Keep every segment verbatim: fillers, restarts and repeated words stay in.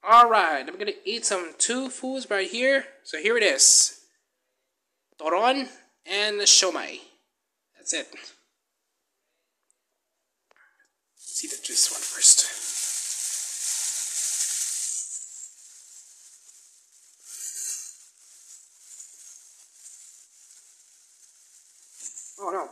Alright, I'm gonna eat some two foods right here. So here it is. Turon and shomai. That's it. Let's eat this one first. Oh no.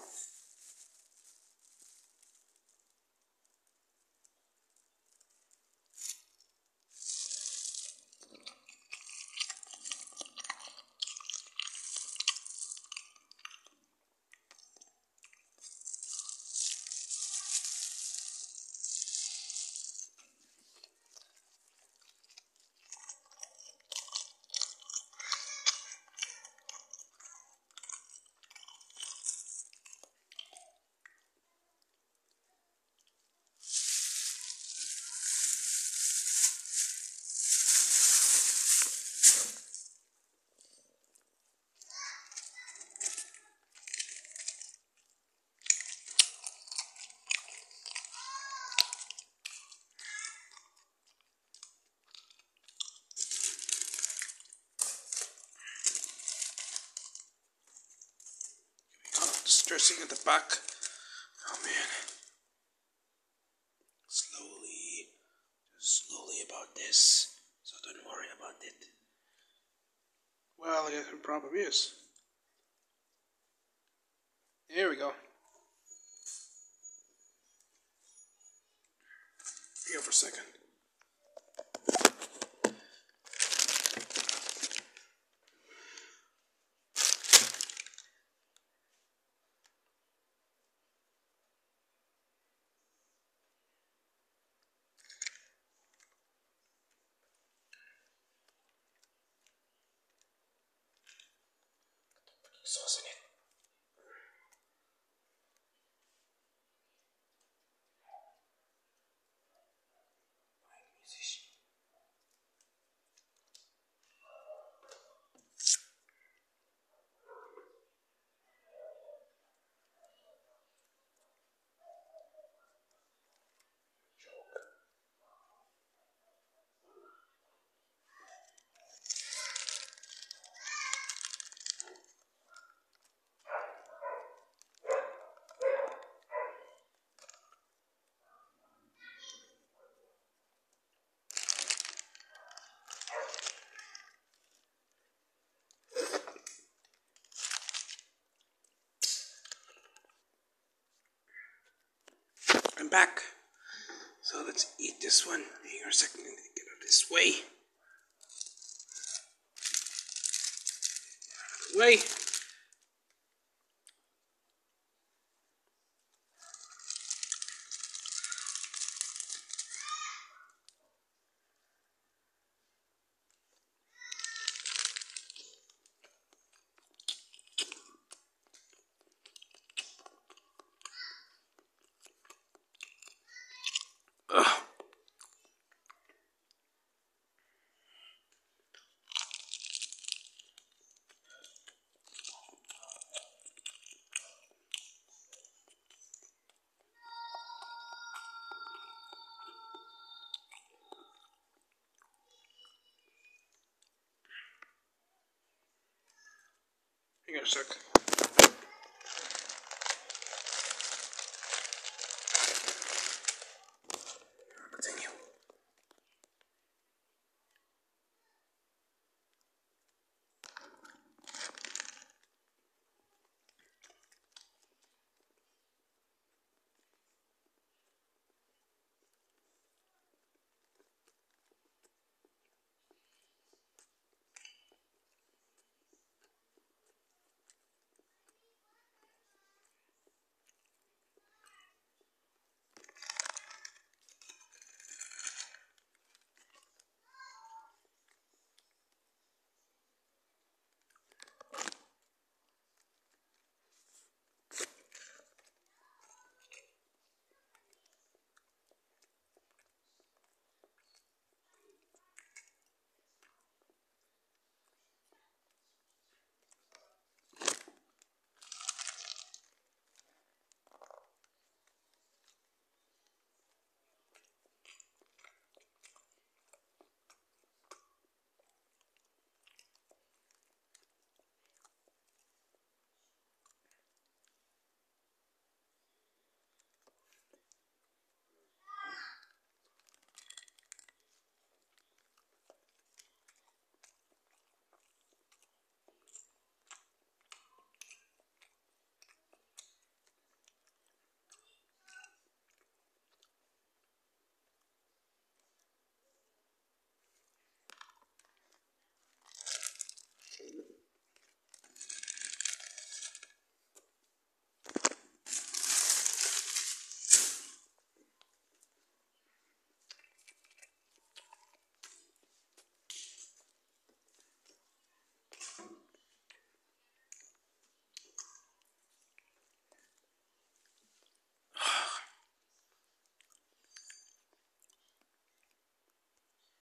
Stressing at the back. Oh man. Slowly. Just slowly about this. So don't worry about it. Well, I guess the problem is. There we go. Here for a second. Sauce in it. I'm back. So let's eat this one. Hang on a second. Get out of this way. Out of the way. Ugh. Hang on a sec.